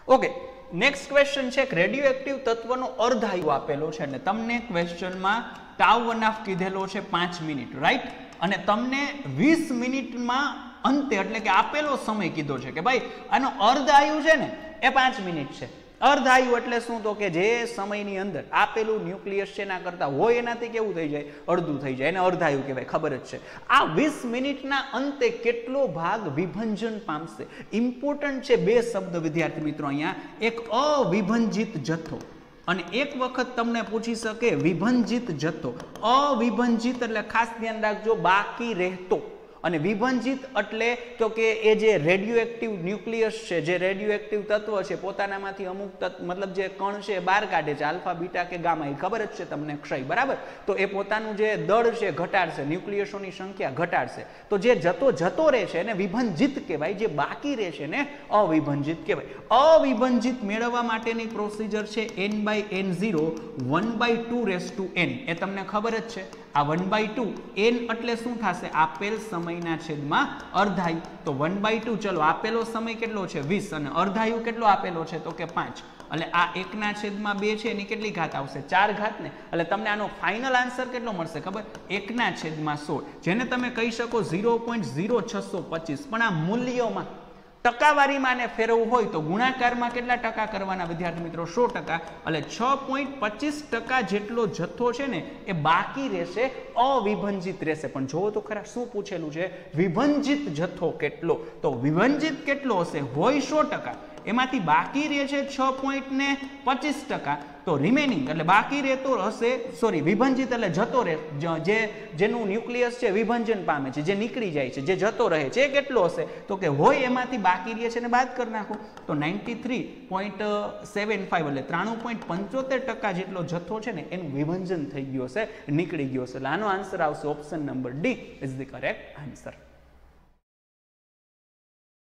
Okay, next question છે કે radio active તત્વનો અર્ધાયુ આપેલો છે અને તમને ક્વેશ્ચનમાં ટાઉ વન કીધેલો છે 5 મિનિટ, રાઈટ? અને તમને 20 મિનિટમાં અંતે એટલે કે આપેલો સમય કીધો છે કે ભાઈ આનો અર્ધાયુ છે ને એ 5 મિનિટ છે. અર્ધાયુ એટલે શું? તો કે જે સમયની અંદર આપેલું ન્યુક્લિયસ છે એના કરતા હોય એનાથી કેવું થઈ જાય? અડધું થઈ જાય, એને અર્ધાયુ કહેવાય, ખબર જ છે. આ 20 મિનિટના અંતે કેટલો ભાગ વિભંજન પામશે? ઇમ્પોર્ટન્ટ છે બે શબ્દ વિદ્યાર્થી મિત્રો અહીંયા, એક અવિભંજિત જથ્થો અને એક વખત તમને પૂછી શકે વિભંજિત જથ્થો. અવિભંજિત એટલે ખાસ ધ્યાન રાખજો, બાકી રહેતો. અને વિભંજિત એટલે તો કે એ જે રેડિયો એક્ટિવ ન્યુક્લિયસ છે, જે રેડિયો એક્ટિવ તત્વ છે, પોતાનામાંથી અમુક મતલબ જે કણ છે એ બહાર કાઢે છે, આલ્ફા બીટા કે ગામા, એ ખબર જ છે તમને, ક્ષય, બરાબર? તો એ પોતાનું જે દળ છે ઘટાડશે, ન્યુક્લિયસોની સંખ્યા ઘટાડશે. તો જે જતો રહે છે એને વિભંજિત કહેવાય, જે બાકી રહે છે ને અવિભંજિત કહેવાય. અવિભંજિત મેળવવા માટેની પ્રોસિજર છે n/n0 1/2n. એ તમને ખબર જ છે. આ 1/2 n એટલે શું થશે? આપેલ સમયના છેદમાં અર્ધાયુ. તો 1/2, ચલો આપેલો સમય કેટલો છે? 20 અને અર્ધાયુ કેટલો આપેલો છે? તો કે 5. એટલે આ 1/2 છે એની કેટલી ઘાત આવશે? 4 ઘાત ને. એટલે તમને આનો ફાઇનલ આન્સર કેટલો મળશે ખબર? 1/16, જેને તમે કહી શકો 0.0625. પણ આ મૂલ્યોમાં ટકાવારીમાં ને ફેરવવું હોય તો ગુણાકારમાં કેટલા ટકા કરવાના વિદ્યાર્થી મિત્રો? 100%. એટલે 6.25% જેટલો જથ્થો છે ને એ બાકી રહેશે, અવિભંજિત રહેશે. પણ જોવો તો ખરા શું પૂછેલું છે? વિભંજિત જથ્થો કેટલો? તો વિભંજિત કેટલો હશે? હોય 100%, એમાંથી બાકી રહે છે 6.25%. તો રિમેનિંગ એટલે બાકી રહેતો હશે, સોરી વિભંજિત એટલે જતો રહે, જેનું ન્યુક્લિયસ છે વિભંજન પામે છે, જે નીકળી જાય છે, જે જતો રહે છે, એ કેટલો હશે? તો કે હોય એમાંથી બાકી રહે છે ને બાદ કરી નાખો તો 93.75 એટલે 93.75% જેટલો જથ્થો છે ને એનું વિભંજન થઈ ગયો હશે, નીકળી ગયો હશે. એટલે આનો આન્સર આવશે option number D is the correct answer.